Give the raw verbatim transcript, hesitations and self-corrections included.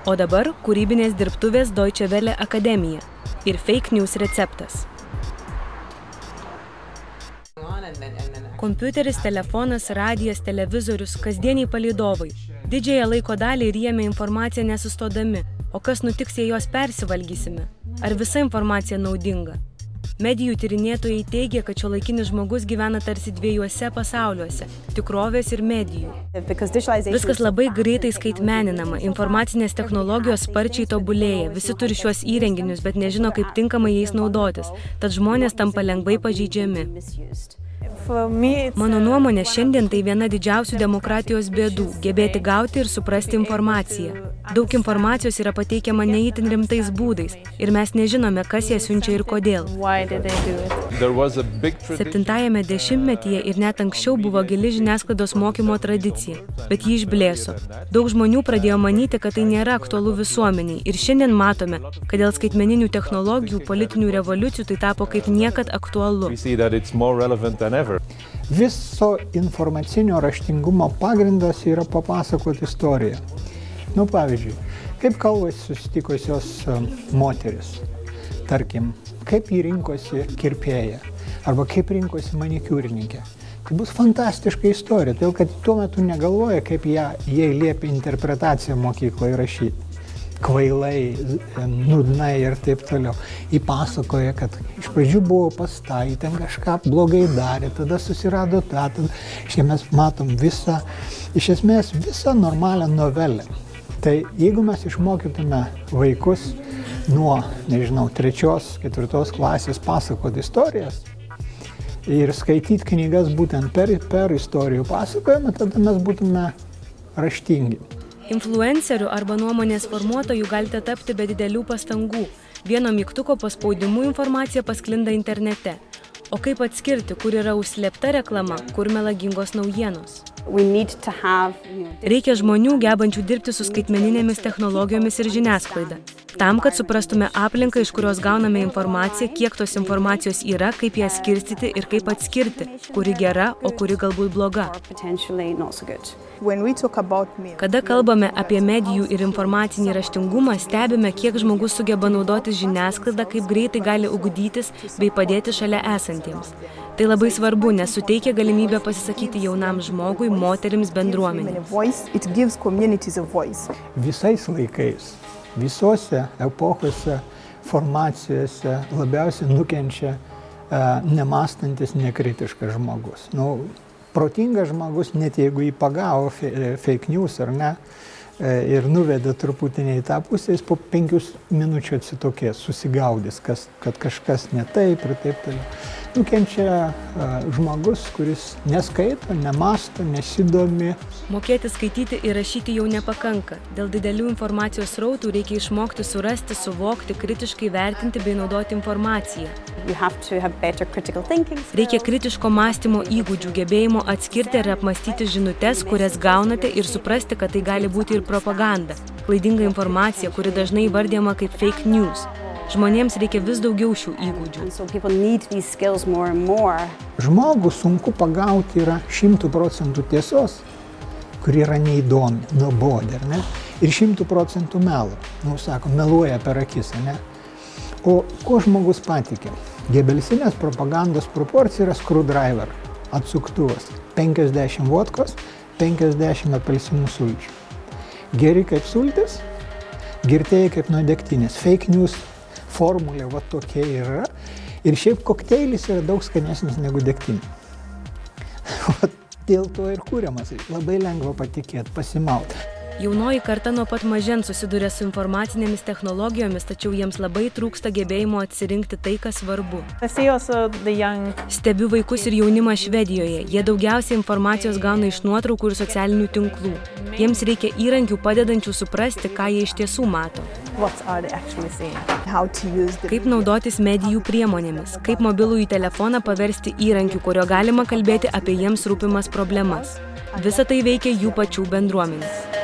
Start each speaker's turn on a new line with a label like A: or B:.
A: O dabar kūrybinės dirbtuvės Deutsche Welle Akademija ir fake news receptas. Kompiuteris, telefonas, radijas, televizorius, kasdieniai palydovai. Didžiąją laiko dalį ryjame informaciją nesustodami. O kas nutiks, jei jos persivalgysime? Ar visa informacija naudinga? Medijų tyrinėtojai teigia, kad šiuolaikinis žmogus gyvena tarsi dviejuose pasauliuose – tikrovės ir medijų. Viskas labai greitai skaitmeninama, informacinės technologijos sparčiai tobulėja, visi turi šiuos įrenginius, bet nežino, kaip tinkamai jais naudotis, tad žmonės tampa lengvai pažeidžiami. Mano nuomonė, šiandien tai viena didžiausių demokratijos bėdų – gebėti gauti ir suprasti informaciją. Daug informacijos yra pateikiama neįtin rimtais būdais ir mes nežinome, kas ją siunčia ir kodėl. Septintajame dešimtmetyje ir net anksčiau buvo gili žiniasklaidos mokymo tradicija, bet ji išblėso. Daug žmonių pradėjo manyti, kad tai nėra aktualu visuomeniai ir šiandien matome, kad dėl skaitmeninių technologijų, politinių revoliucijų tai tapo kaip niekad aktualu.
B: Viso informacinio raštingumo pagrindas yra papasakoti istoriją. Nu, pavyzdžiui, kaip kalbasi susitikusios moteris, tarkim, kaip jį rinkosi kirpėja, arba kaip rinkosi manikiūrininkė. Tai bus fantastiška istorija, todėl kad tuo metu negalvoja, kaip ją, jai liepia interpretaciją mokykloje rašyti. Kvailai, nudnai ir taip toliau. Jį pasakoja, kad iš pradžių buvo pas tą, jį ten kažką blogai darė, tada susirado tą, tada štai mes matom visą, iš esmės visą normalią novelę. Tai jeigu mes išmokytume vaikus nuo, nežinau, trečios, ketvirtos klasės pasakoti istorijas ir skaityti knygas būtent per, per istorijų pasakojimą, tada mes būtume raštingi.
A: Influencerių arba nuomonės formuotojų galite tapti be didelių pastangų. Vieno mygtuko paspaudimu informacija pasklinda internete. O kaip atskirti, kur yra užslėpta reklama, kur melagingos naujienos? Reikia žmonių, gebančių dirbti su skaitmeninėmis technologijomis ir žiniasklaida. Tam, kad suprastume aplinką, iš kurios gauname informaciją, kiek tos informacijos yra, kaip ją skirstyti ir kaip atskirti, kuri gera, o kuri galbūt bloga. Kada kalbame apie medijų ir informacinį raštingumą, stebime, kiek žmogus sugeba naudotis žiniasklaidą, kaip greitai gali ugdytis bei padėti šalia esantiems. Tai labai svarbu, nes suteikia galimybę pasisakyti jaunam žmogui, moterims, bendruomenėms.
B: Visais laikais, visose epochose, formacijose labiausiai nukenčia e, nemąstantis, nekritiškas žmogus. Nu, protingas žmogus, net jeigu jį pagavo fake news ar ne, e, ir nuvedė truputį ne į tą pusę, jis po penkių minučių atsitokės, susigaudys, kas, kad kažkas ne taip ir taip toliau. Nukenčia uh, žmogus, kuris neskaito, nemąsto, nesidomi.
A: Mokėti skaityti ir rašyti jau nepakanka. Dėl didelių informacijos srautų reikia išmokti surasti, suvokti, kritiškai vertinti bei naudoti informaciją. Reikia kritiško mąstymo įgūdžių, gebėjimo atskirti ir apmąstyti žinutes, kurias gaunate ir suprasti, kad tai gali būti ir propaganda, klaidinga informacija, kuri dažnai įvardijama kaip fake news. Žmonėms reikia vis daugiau šių įgūdžių.
B: Žmogų sunku pagauti yra šimtų procentų tiesos, kuri yra neįdomi, nuobodi, ar ne? Ir šimtų procentų melo. Nu, sako, meluoja per akis, ne? O ko žmogus patikė? Gebelsinės propagandos proporcija yra screwdriver, atsuktuvas. penkiasdešimt vodkos, penkiasdešimt apelsinų sulčių. Geri kaip sultis, girtėjai kaip nuo degtinės. Fake news formulė va tokia yra. Ir šiaip kokteilis yra daug skanesnis negu degtinė. Dėl to ir kūriamas. Labai lengva patikėti, pasimauti.
A: Jaunoji karta nuo pat mažens susiduria su informacinėmis technologijomis, tačiau jiems labai trūksta gebėjimo atsirinkti tai, kas svarbu. Stebiu vaikus ir jaunimą Švedijoje. Jie daugiausiai informacijos gauna iš nuotraukų ir socialinių tinklų. Jiems reikia įrankių padedančių suprasti, ką jie iš tiesų mato. Kaip naudotis medijų priemonėmis, kaip mobilųjį telefoną paversti įrankiu, kurio galima kalbėti apie jiems rūpimas problemas. Visa tai veikia jų pačių bendruomenės.